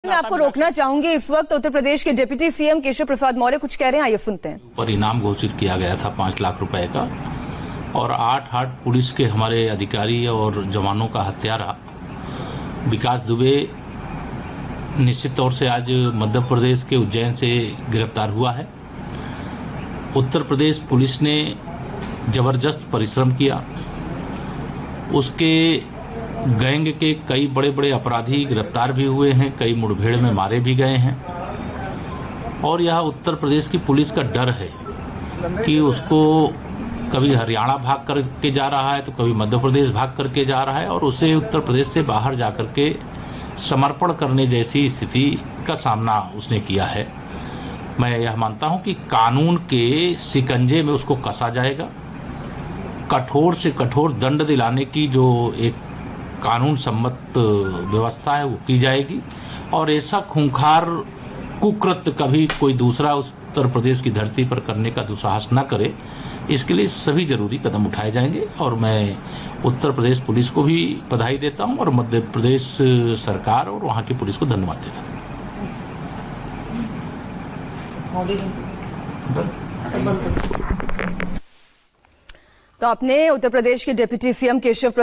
मैं आपको रोकना चाहूंगी। इस वक्त उत्तर प्रदेश के डिप्टी सीएम केशव प्रसाद मौर्य कुछ कह रहे हैं, आइए सुनते हैं। पर इनाम घोषित किया गया था 5 लाख रुपए का और 8 पुलिस के हमारे अधिकारी और जवानों का हत्यारा विकास दुबे निश्चित तौर से आज मध्य प्रदेश के उज्जैन से गिरफ्तार हुआ है। उत्तर प्रदेश पुलिस ने जबरदस्त परिश्रम किया। उसके गैंग के कई बड़े बड़े अपराधी गिरफ्तार भी हुए हैं, कई मुठभेड़ में मारे भी गए हैं। और यह उत्तर प्रदेश की पुलिस का डर है कि उसको कभी हरियाणा भाग करके जा रहा है तो कभी मध्य प्रदेश भाग करके जा रहा है और उसे उत्तर प्रदेश से बाहर जाकर के समर्पण करने जैसी स्थिति का सामना उसने किया है। मैं यह मानता हूं कि कानून के शिकंजे में उसको कसा जाएगा, कठोर से कठोर दंड दिलाने की जो एक कानून सम्मत व्यवस्था है वो की जाएगी और ऐसा खूंखार कुकृत्य कभी कोई दूसरा उत्तर प्रदेश की धरती पर करने का दुस्साहस न करे, इसके लिए सभी जरूरी कदम उठाए जाएंगे। और मैं उत्तर प्रदेश पुलिस को भी बधाई देता हूं और मध्य प्रदेश सरकार और वहां की पुलिस को धन्यवाद देता हूं। तो आपने उत्तर प्रदेश के डिप्टी सीएम केशव